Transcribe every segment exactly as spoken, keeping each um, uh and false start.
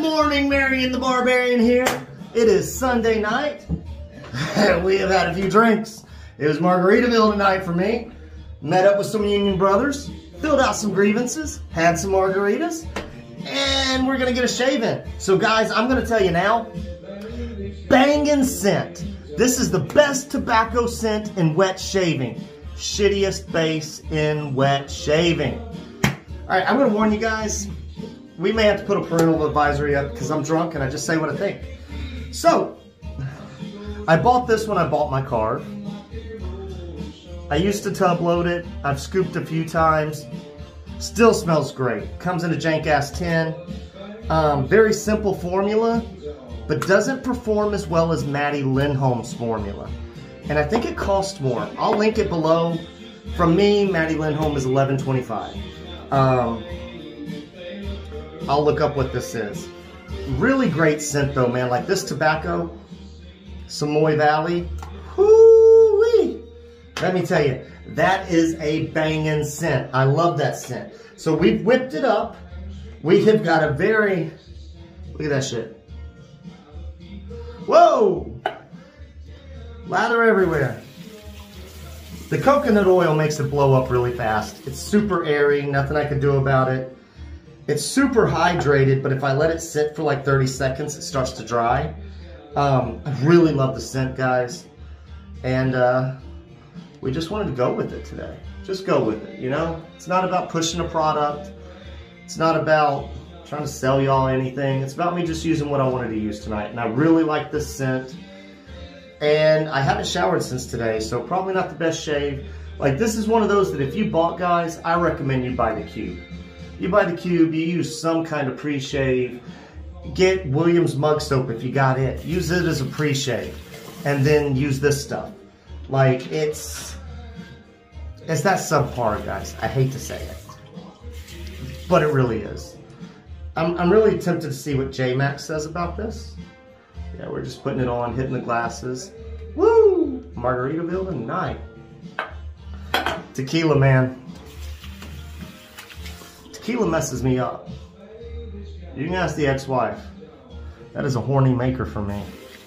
morning, Marion the Barbarian here. It is Sunday night. We have had a few drinks. It was Margaritaville tonight for me. Met up with some Union brothers, filled out some grievances, had some margaritas, and we're gonna get a shave in. So guys, I'm gonna tell you now, bangin' scent. This is the best tobacco scent in wet shaving. Shittiest base in wet shaving. All right, I'm gonna warn you guys, we may have to put a parental advisory up because I'm drunk and I just say what I think. So, I bought this when I bought my car. I used to tub load it. I've scooped a few times. Still smells great. Comes in a jank-ass tin. Um, very simple formula, but doesn't perform as well as Maddie Lindholm's formula. And I think it costs more. I'll link it below. From me, Maddie Lindholm is eleven twenty-five. Um, I'll look up what this is. Really great scent though, man. Like this tobacco, Samoy Valley. Whoo-wee! Let me tell you, that is a banging scent. I love that scent. So we've whipped it up. We have got a very, look at that shit. Whoa! Lather everywhere. The coconut oil makes it blow up really fast. It's super airy, nothing I can do about it. It's super hydrated, but if I let it sit for like thirty seconds, it starts to dry. Um, I really love the scent, guys. And uh, we just wanted to go with it today. Just go with it, you know? It's not about pushing a product. It's not about trying to sell y'all anything. It's about me just using what I wanted to use tonight. And I really like this scent. And I haven't showered since today, so probably not the best shave. Like, this is one of those that if you bought, guys, I recommend you buy the Cube. You buy the Cube, you use some kind of pre-shave. Get Williams Mug Soap if you got it. Use it as a pre-shave. And then use this stuff. Like, it's... It's that subpar, guys. I hate to say it. But it really is. I'm, I'm really tempted to see what J-Max says about this. Yeah, we're just putting it on, hitting the glasses. Woo! Margaritaville tonight. Tequila, man. Tequila messes me up. You can ask the ex-wife. That is a horny maker for me.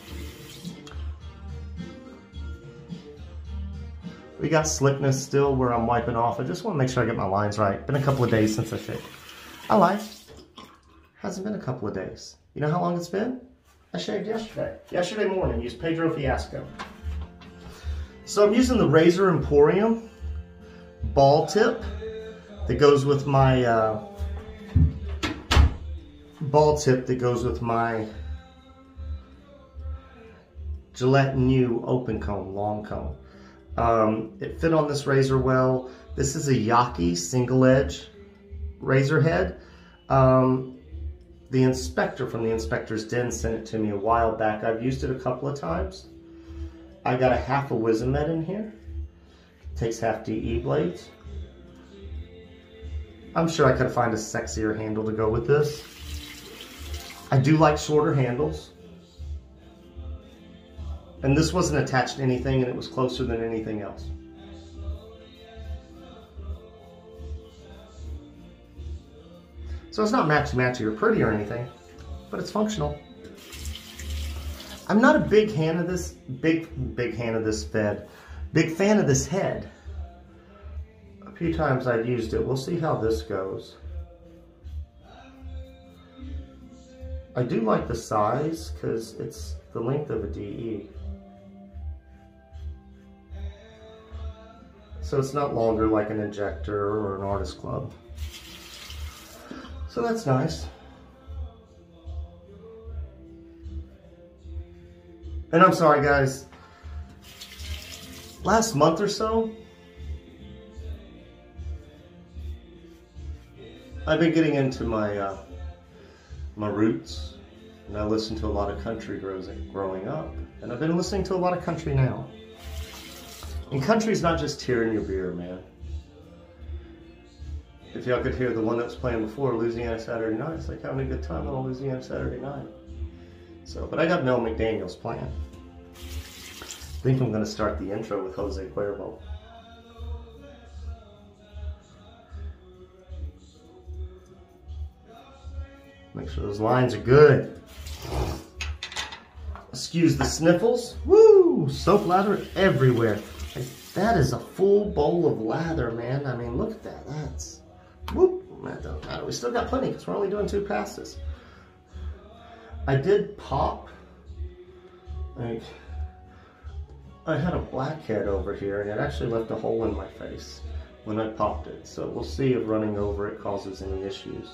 We got slickness still where I'm wiping off. I just want to make sure I get my lines right. Been a couple of days since I shaved. I lied. Hasn't been a couple of days. You know how long it's been? I shaved yesterday. Yesterday morning, used Pedro Fiasco. So I'm using the Razor Emporium ball tip that goes with my uh, ball tip that goes with my Gillette New open comb, long comb. Um, it fit on this razor well. This is a Yaki single edge razor head. Um, The inspector from the Inspector's Den sent it to me a while back. I've used it a couple of times. I got a half a Wizamet in here. Takes half D E blades. I'm sure I could find a sexier handle to go with this. I do like shorter handles. And this wasn't attached to anything and it was closer than anything else. So it's not matchy-matchy or pretty or anything, but it's functional. I'm not a big fan of this, big, big fan of this fed. Big fan of this head. A few times I've used it. We'll see how this goes. I do like the size because it's the length of a D E. So it's not longer like an Injector or an Artist Club. So that's nice. And I'm sorry guys, last month or so, I've been getting into my uh, my roots, and I listened to a lot of country growing up, and I've been listening to a lot of country now. And country's not just tearing your beer, man. If y'all could hear the one that was playing before, Louisiana Saturday Night, it's like having a good time on Louisiana Saturday Night. So, but I got Mel McDaniel's playing. I think I'm going to start the intro with Jose Cuervo. Make sure those lines are good. Excuse the sniffles. Woo! Soap lather everywhere. Like, that is a full bowl of lather, man. I mean, look at that. That's, whoop. That doesn't matter. We still got plenty because we're only doing two passes. I did pop. Like, I had a blackhead over here and it actually left a hole in my face when I popped it. So we'll see if running over it causes any issues.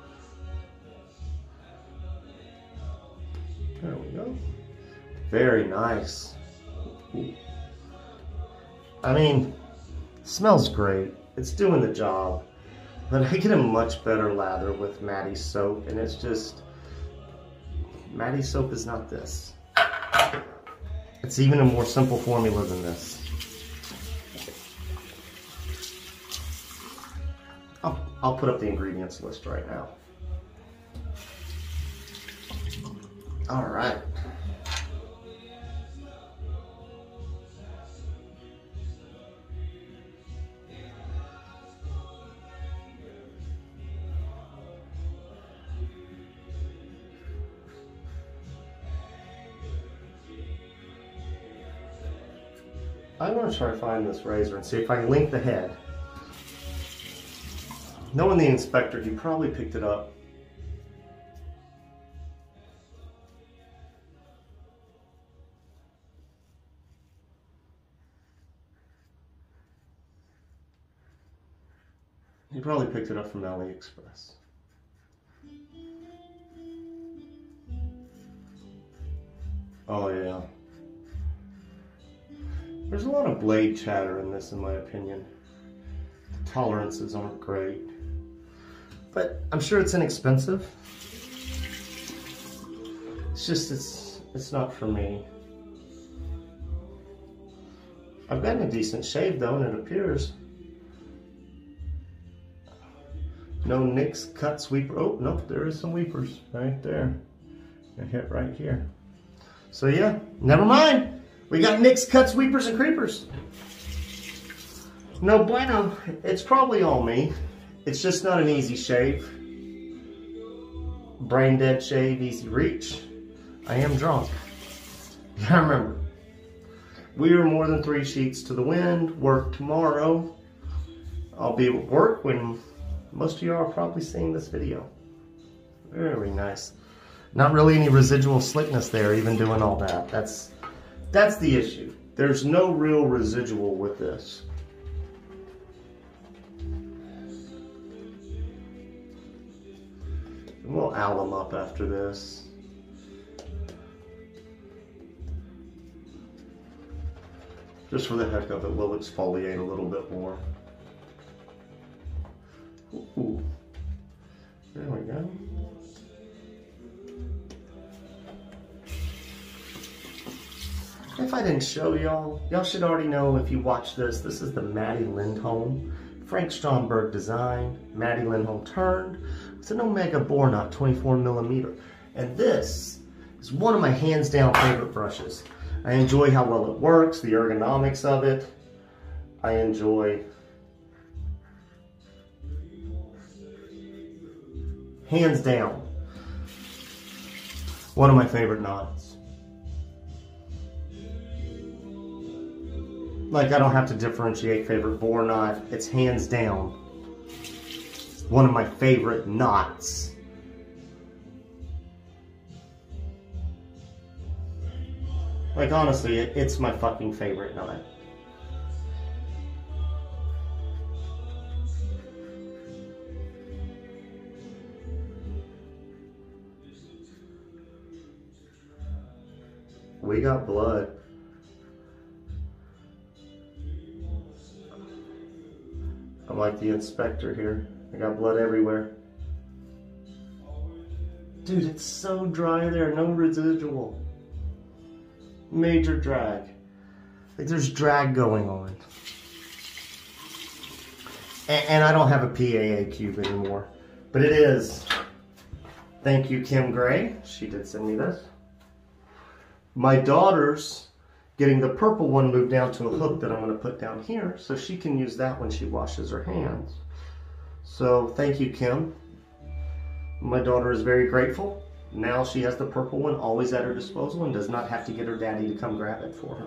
There we go. Very nice. Ooh. I mean, smells great. It's doing the job. But I get a much better lather with Matti soap, and it's just, Matti soap is not this. It's even a more simple formula than this. I'll, I'll put up the ingredients list right now. All right. I'm going to try to find this razor and see if I can link the head. Knowing the inspector, he probably picked it up. He probably picked it up from AliExpress. Oh yeah. There's a lot of blade chatter in this, in my opinion. The tolerances aren't great. But I'm sure it's inexpensive. It's just, it's, it's not for me. I've gotten a decent shave though, and it appears. No nicks, cut, sweeper. Oh, nope, there is some weepers right there. A hit right here. So yeah, never mind. We got nicks, cuts, weepers, and creepers. No bueno. It's probably all me. It's just not an easy shave. Brain dead shave, easy reach. I am drunk. Yeah, remember. We are more than three sheets to the wind. Work tomorrow. I'll be at work when most of you are probably seeing this video. Very nice. Not really any residual slickness there, even doing all that. That's that's the issue. There's no real residual with this. And we'll alum up after this. Just for the heck of it, we'll exfoliate a little bit more. Ooh. There we go. If I didn't show y'all, y'all should already know if you watch this. This is the Matti Lindholm, Frank Stromberg design, Matti Lindholm turned. It's an Omega bore knot, twenty-four millimeter. And this is one of my hands down favorite brushes. I enjoy how well it works, the ergonomics of it. I enjoy hands down one of my favorite knots. Like, I don't have to differentiate favorite bore knot. It's hands down one of my favorite knots. Like, honestly, it, it's my fucking favorite knot. We got blood. I'm like the inspector here. I got blood everywhere. Dude, it's so dry there, no residual. Major drag. Like, there's drag going on. And, and I don't have a P A A cube anymore. But it is. Thank you, Kim Gray. She did send me this. My daughter's getting the purple one moved down to a hook that I'm going to put down here so she can use that when she washes her hands. So thank you, Kim. My daughter is very grateful. Now she has the purple one always at her disposal and does not have to get her daddy to come grab it for her.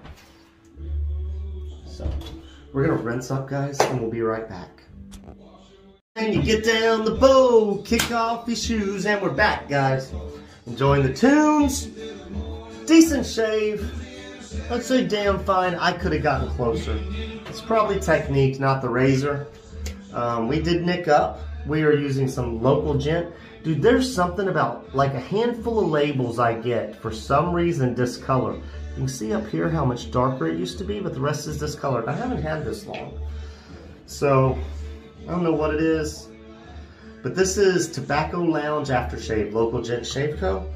So, we're gonna rinse up, guys, and we'll be right back. And you get down the bow, kick off your shoes, and we're back, guys. Enjoying the tunes. Decent shave. I'd say damn fine. I could have gotten closer. It's probably technique, not the razor. Um, we did nick up. We are using some local gent. Dude, there's something about like a handful of labels I get for some reason discolor. You can see up here how much darker it used to be, but the rest is discolored. I haven't had this long. So, I don't know what it is. But this is Tobacco Lounge Aftershave, Local Gent Shave Co.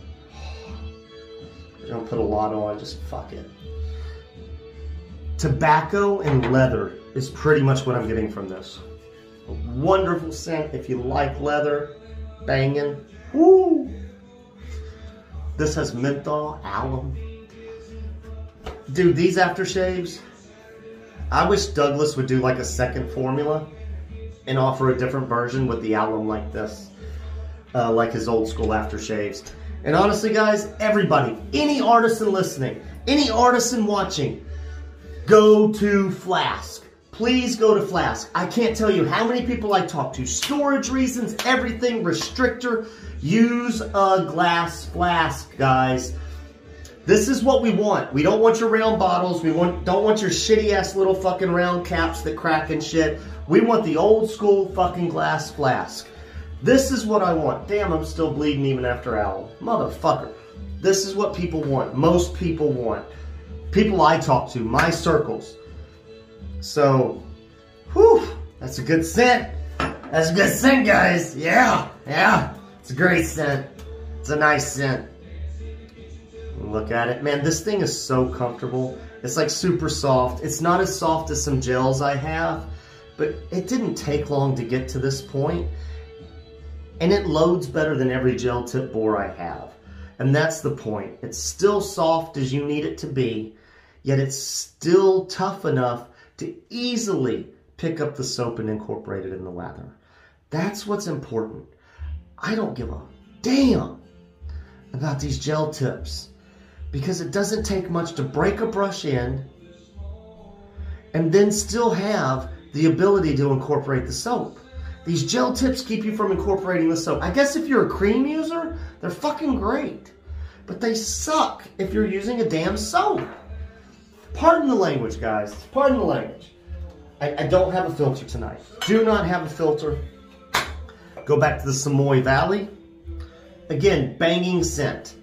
Don't put a lot on, just fuck it. Tobacco and leather is pretty much what I'm getting from this. A wonderful scent if you like leather, banging. Woo! This has menthol, alum. Dude, these aftershaves, I wish Douglas would do like a second formula and offer a different version with the alum like this. Uh, like his old school aftershaves. And honestly, guys, everybody, any artisan listening, any artisan watching, go to Flask. Please go to Flask. I can't tell you how many people I talk to. Storage reasons, everything, restrictor. Use a glass flask, guys. This is what we want. We don't want your round bottles. We want don't want your shitty ass little fucking round caps that crack and shit. We want the old school fucking glass flask. This is what I want. Damn, I'm still bleeding even after owl. Motherfucker. This is what people want. Most people want. People I talk to, my circles. So, whew, that's a good scent. That's a good scent, guys. Yeah, yeah. It's a great scent. It's a nice scent. Look at it. Man, this thing is so comfortable. It's like super soft. It's not as soft as some gels I have, but it didn't take long to get to this point. And it loads better than every gel tip bore I have. And that's the point. It's still soft as you need it to be, yet it's still tough enough to easily pick up the soap and incorporate it in the lather. That's what's important. I don't give a damn about these gel tips because it doesn't take much to break a brush in and then still have the ability to incorporate the soap. These gel tips keep you from incorporating the soap. I guess if you're a cream user, they're fucking great. But they suck if you're using a damn soap. Pardon the language, guys. Pardon the language. I, I don't have a filter tonight. Do not have a filter. Go back to the Samoy Valley. Again, banging scent.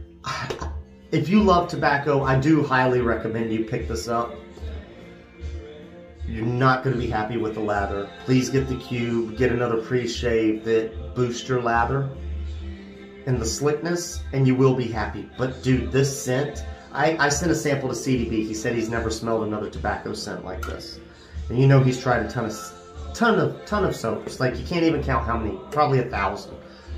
If you love tobacco, I do highly recommend you pick this up. You're not going to be happy with the lather. Please get the cube, get another pre-shave that boosts your lather and the slickness, and you will be happy. But dude, this scent, I, I sent a sample to C D B. He said he's never smelled another tobacco scent like this. And you know he's tried a ton of, ton of, ton of soaps. Like you can't even count how many, probably a thousand.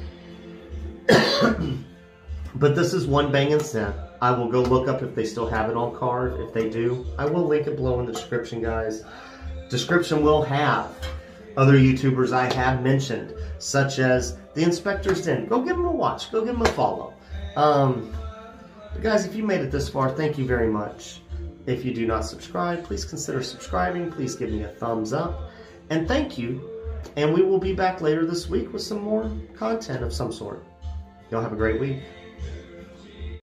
But this is one banging scent. I will go look up if they still have it on card. If they do, I will link it below in the description, guys. Description will have other YouTubers I have mentioned, such as The Inspector's Den. Go give them a watch. Go give them a follow. Um, but guys, if you made it this far, thank you very much. If you do not subscribe, please consider subscribing. Please give me a thumbs up. And thank you. And we will be back later this week with some more content of some sort. Y'all have a great week.